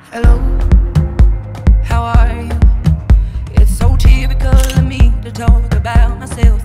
Hello, how are you? It's so typical of me to talk about myself.